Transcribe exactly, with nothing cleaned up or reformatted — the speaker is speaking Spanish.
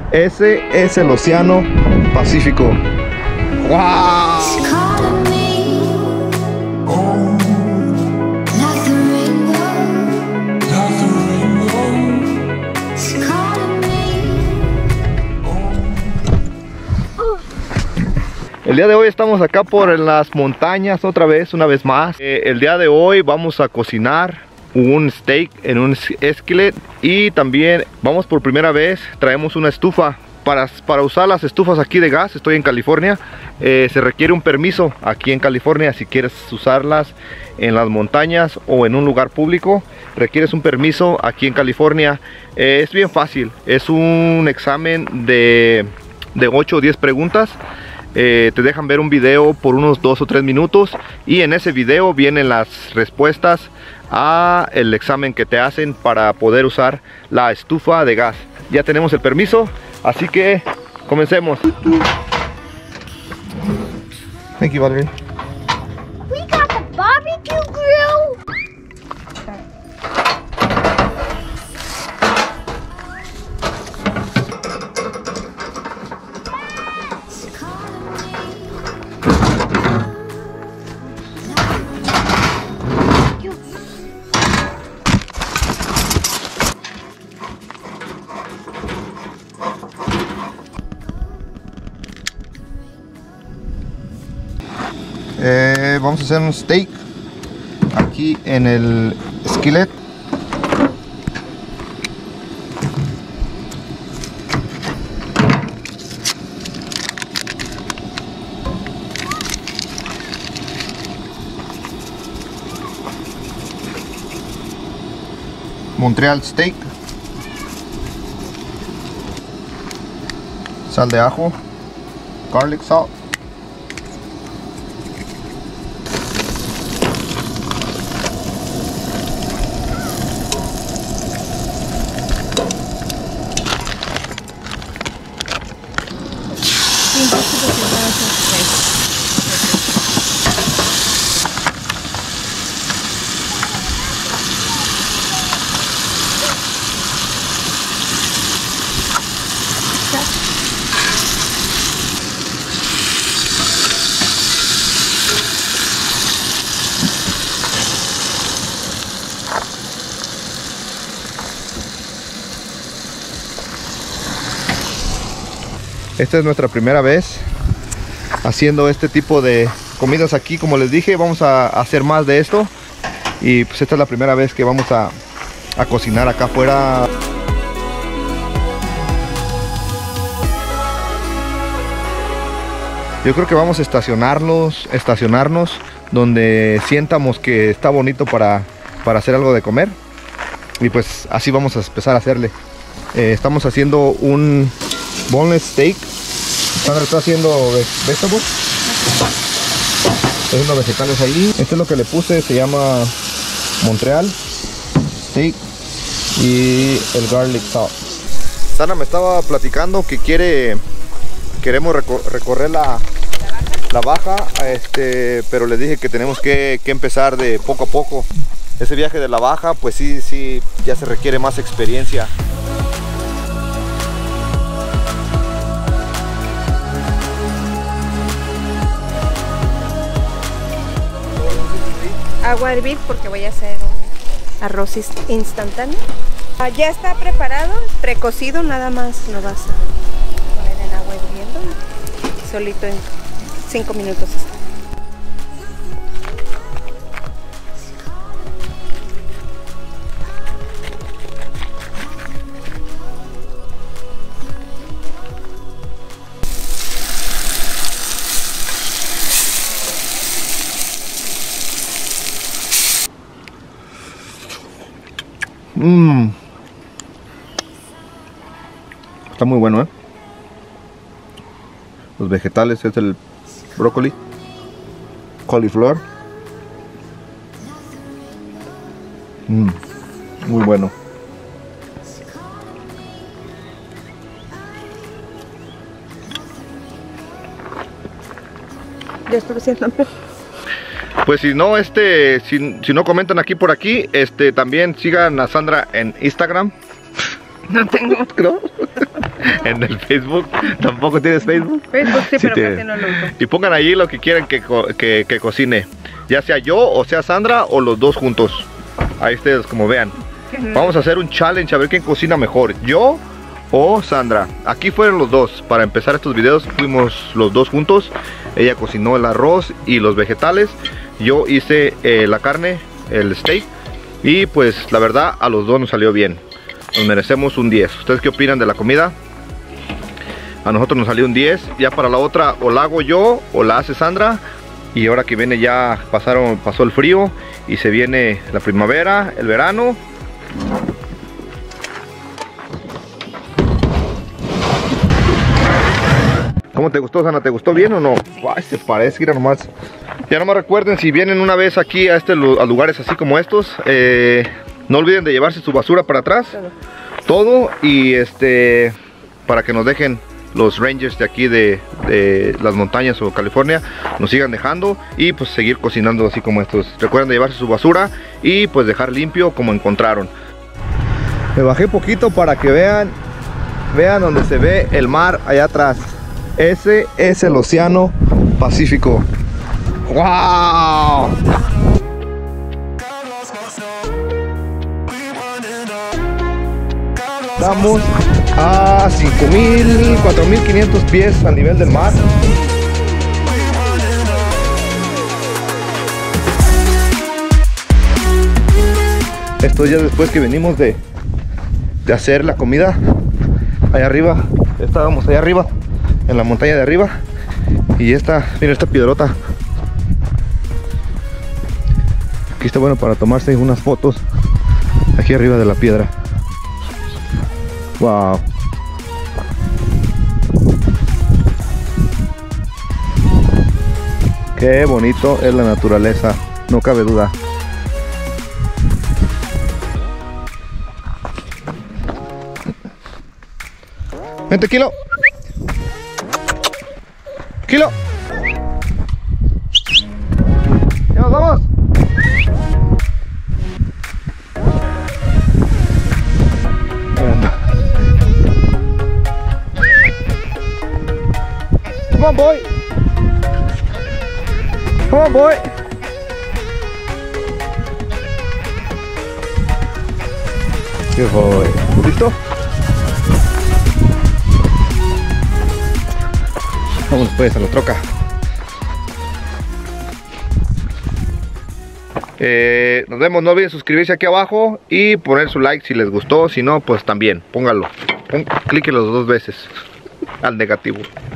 Ese es el Océano Pacífico. ¡Wow! El día de hoy estamos acá por las montañas otra vez, una vez más. Eh, el día de hoy vamos a cocinar un steak en un skillet y también vamos por primera vez, traemos una estufa. Para, para usar las estufas aquí de gas, estoy en California, eh, se requiere un permiso aquí en California. Si quieres usarlas en las montañas o en un lugar público, requieres un permiso aquí en California. Eh, es bien fácil, es un examen de, de ocho o diez preguntas. Eh, te dejan ver un video por unos dos o tres minutos y en ese video vienen las respuestas a el examen que te hacen para poder usar la estufa de gas. Ya tenemos el permiso, así que comencemos. Thank you, Valerie. We got the barbecue grill. Eh, vamos a hacer un steak aquí en el skillet. Montreal steak, sal de ajo, garlic salt, Esta es nuestra primera vez haciendo este tipo de comidas aquí. Como les dije, vamos a hacer más de esto. Y pues esta es la primera vez que vamos a, a cocinar acá afuera. Yo creo que vamos a estacionarnos, estacionarnos donde sientamos que está bonito para, para hacer algo de comer. Y pues así vamos a empezar a hacerle. Eh, estamos haciendo un boneless steak. Sandra está haciendo vegetables. Está haciendo vegetales ahí. Este es lo que le puse, se llama Montreal steak y el garlic salt. Sandra me estaba platicando que quiere, queremos recor recorrer la, la baja, este, pero le dije que tenemos que, que empezar de poco a poco. Ese viaje de la baja, pues sí, sí, ya se requiere más experiencia. Agua a hervir porque voy a hacer un arroz instantáneo. Ah, ya está preparado, precocido, nada más lo vas a poner en agua hirviendo. Solito en cinco minutos está. Mmm. Está muy bueno, ¿eh? Los vegetales es el brócoli, cauliflower. Mmm. Muy bueno. Ya estoy haciendo. Pues si no, este, si, si no comentan aquí por aquí, este, también sigan a Sandra en Instagram. No tengo. ¿No? En el Facebook. ¿Tampoco tienes Facebook? Facebook sí, Sí pero tiene. casi no lo uso. Y pongan allí lo que quieran que, co que, que cocine. Ya sea yo o sea Sandra o los dos juntos. Ahí ustedes como vean. Vamos a hacer un challenge a ver quién cocina mejor. Yo o Sandra. Aquí fueron los dos. Para empezar estos videos fuimos los dos juntos. Ella cocinó el arroz y los vegetales. Yo hice eh, la carne, el steak. Y pues la verdad a los dos nos salió bien. Nos merecemos un diez. ¿Ustedes qué opinan de la comida? A nosotros nos salió un diez. Ya para la otra o la hago yo o la hace Sandra. Y ahora que viene ya pasaron, pasó el frío. Y se viene la primavera, el verano. ¿Cómo te gustó, Sandra? ¿Te gustó bien o no? Ay, se parece, mira nomás. Ya nomás recuerden, si vienen una vez aquí a, este, a lugares así como estos, eh, no olviden de llevarse su basura para atrás. Todo. Todo y este, para que nos dejen los rangers de aquí de, de las montañas o California, nos sigan dejando y pues seguir cocinando así como estos. Recuerden de llevarse su basura y pues dejar limpio como encontraron. Me bajé poquito para que vean, vean donde se ve el mar allá atrás. Ese es el Océano Pacífico. ¡Wow! Estamos a cinco mil, cuatro mil quinientos pies a nivel del mar. Esto ya después que venimos de, de hacer la comida. Allá arriba, estábamos allá arriba, en la montaña de arriba. Y esta, miren esta piedrota. Aquí está bueno para tomarse unas fotos. Aquí arriba de la piedra. Wow. Qué bonito es la naturaleza, no cabe duda. Vente, Kilo. Kilo. Ya nos vamos. Come on, boy. Come on, boy. Good boy. ¿Listo? Vamos pues a la troca. Eh, nos vemos, no olviden suscribirse aquí abajo y poner su like si les gustó, si no pues también pónganlo, Pon, cliquenlo dos veces al negativo.